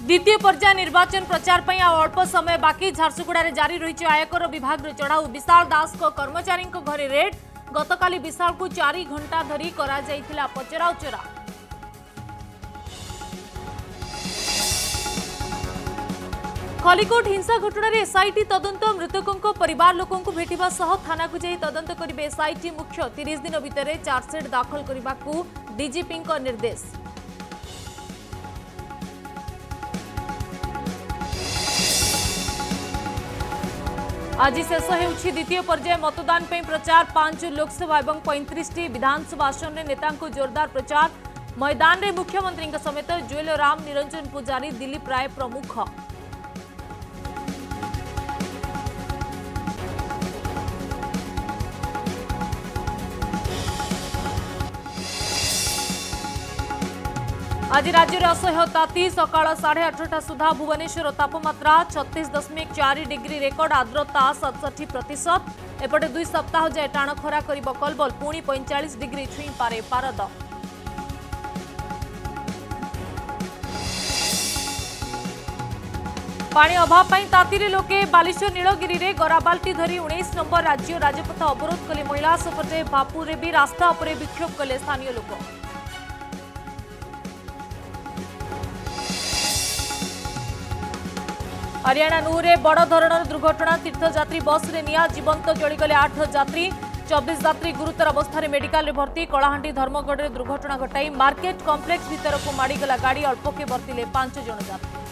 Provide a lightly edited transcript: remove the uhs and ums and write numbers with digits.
द्वितीय पर्याय निर्वाचन प्रचार पर अल्प समय बाकी झारसुगुड़ा जारी रही आयकर विभाग चढ़ाऊ विशाल दास कर्मचारी घरे रेड गतकाली विशाल को 4 घंटा धरी करा जाइथिला पचराउचरा। खलिकोट हिंसा घटना रे एसआईटी तदंत मृतकों परिवार लोकों को भेटिबा सह थाना को जाई तदंत करिबे एसआईटी मुख्य 30 दिन भितर चार्जसीट दाखल करने को डीजीपी निर्देश। आज शेष होउछि द्वितीय पर्याय मतदान पे प्रचार 5 लोकसभा और 35 विधानसभा आसन में नेता जोरदार प्रचार मैदान में मुख्यमंत्री समेत जुएल राम निरंजन पुजारी दिलीप राय प्रमुख। आज राज्य में असह्य ताती सकाळ 8:30 सुधा भुवनेश्वर तापमात्रा 36.4 डिग्री रेकर्ड आर्द्रता 67%। एपटे 2 सप्ताह जाए टाण खरा करिब कलबल पुणी 45 डिग्री छुई पारे पारद। पानी अभाव पर तातीरे लोके बालेश्वर नीलगिरी रे गराबाल्टी धरी 19 नंबर राज्य राजपथ अवरोध कले महिला सेपटे बापुरे भी रास्ता उपरे विक्षोभ कले स्थानीय लोक। हरियाणा नूरे बड़ धरणर दुर्घटना तीर्थयात्री बस रे निया जीवंत जलीगले 8 यात्री 24 यात्री गुरुतर अवस्था मेडिकल भर्ती। कलाहांडी धर्मगढ़ दुर्घटना घटाई मार्केट कॉम्प्लेक्स भीतर को माड़ीगला गाड़ी अल्पके बर्तिले 5 जन यात्री।